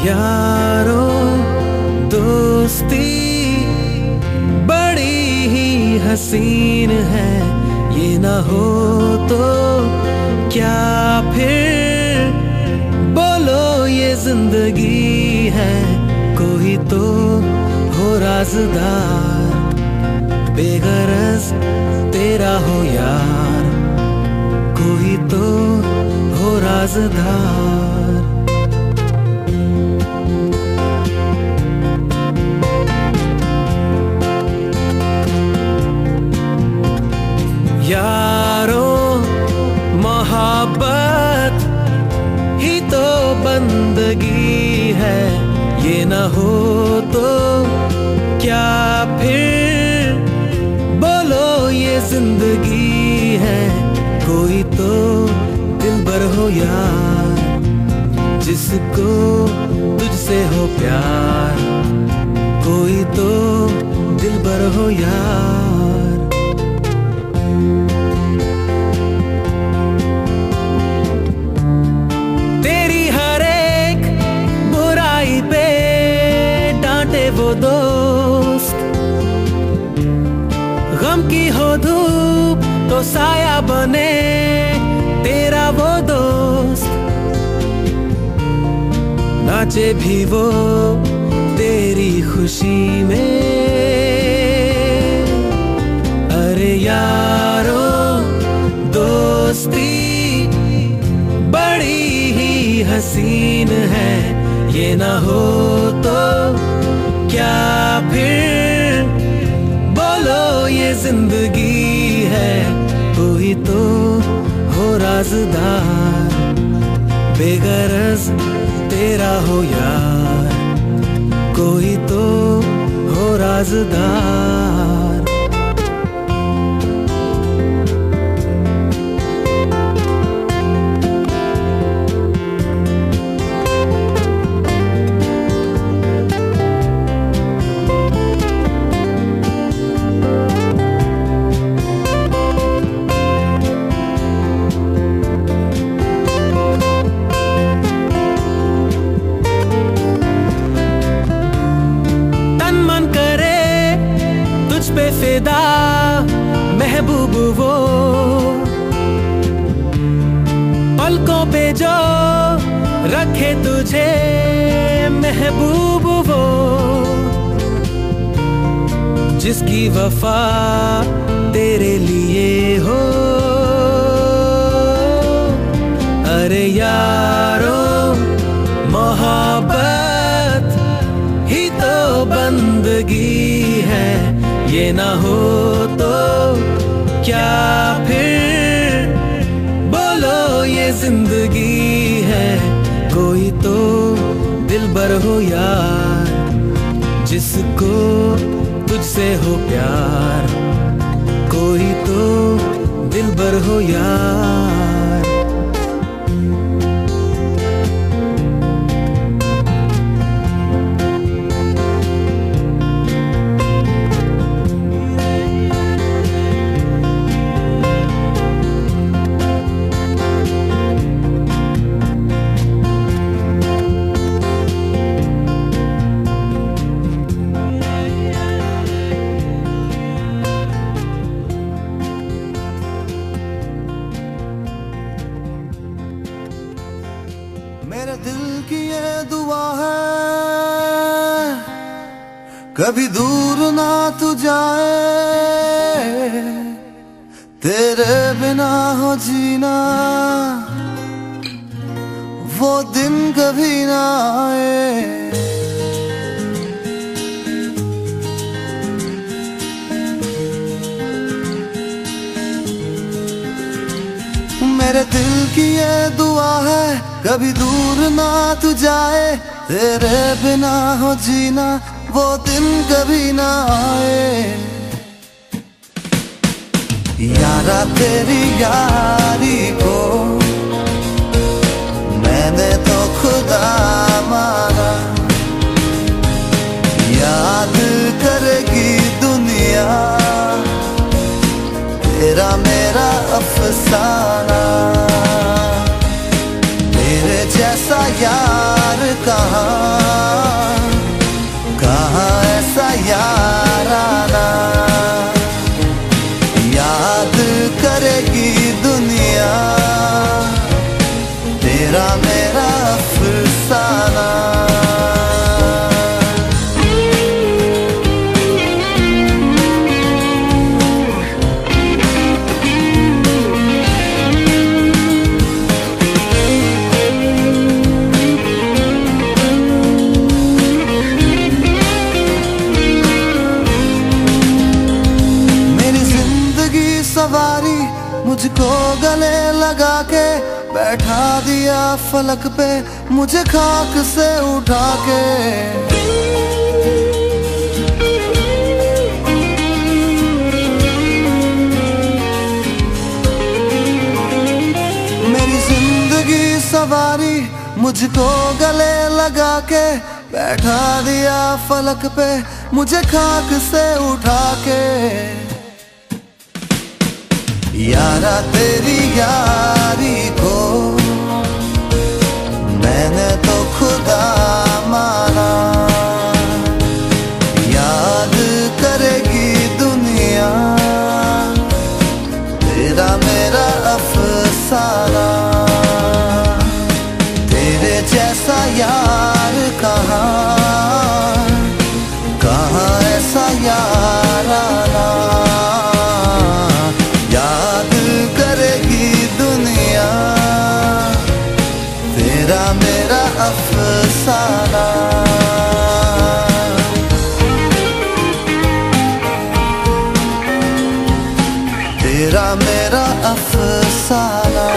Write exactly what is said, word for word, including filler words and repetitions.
यारो दोस्ती बड़ी ही हसीन है, ये ना हो तो क्या फिर बोलो ये जिंदगी है। कोई तो हो राज़दार, बेगरज तेरा हो यार, कोई तो हो राज़दार। यारो मोहब्बत ही तो बंदगी है, ये न हो तो क्या फिर बोलो ये जिंदगी है। कोई तो दिलबर हो यार, जिसको तुझसे हो प्यार, कोई तो दिलबर हो यार। तेरी हर एक बुराई पे डांटे वो दोस्त, गम की हो धूप तो साया बने तेरा वो दोस्त। नाचे भी वो तेरी खुशी में, अरे यारो दोस्ती बड़ी ही हसीन है, ये ना हो तो क्या फिर बोलो ये जिंदगी है। कोई तो हो राज़दार, बेगरज तेरा हो यार, कोई तो हो राज़दार। पे फिदा महबूब वो, पलकों पे जो रखे तुझे महबूब वो, जिसकी वफा तेरे लिए हो। अरे यारो मोहब्बत ही तो बंदगी है, ये ना हो तो क्या फिर बोलो ये जिंदगी है। कोई तो दिलबर हो यार, जिसको तुझसे हो प्यार, कोई तो दिलबर हो यार। मेरे दिल की ये दुआ है, कभी दूर ना तू जाए, तेरे बिना हो जीना वो दिन कभी ना आए। मेरे दिल की ये दुआ है, कभी दूर ना तू जाए, तेरे बिना हो जीना वो दिन कभी ना आए। यारा तेरी यारी को मैंने तो खुदा माना, याद करेगी दुनिया तेरा मेरा अफसाना। तेरे जैसा यार कहाँ, कहाँ ऐसा यार आना। याद करेगी दुनिया तेरा मेरा अफसाना। सवारी मुझको गले लगा के बैठा दिया फलक पे, मुझे खाक से उठा के। मेरी जिंदगी सवारी मुझको गले लगा के बैठा दिया फलक पे, मुझे खाक से उठा के। यारा तेरी यारी को मैंने तो खुदा माना। याद करेगी दुनिया तेरा मेरा अफसाना। तेरे जैसा यार कहाँ, कहाँ ऐसा यार आना। तेरा मेरा अफसाना, तेरा मेरा अफसाना।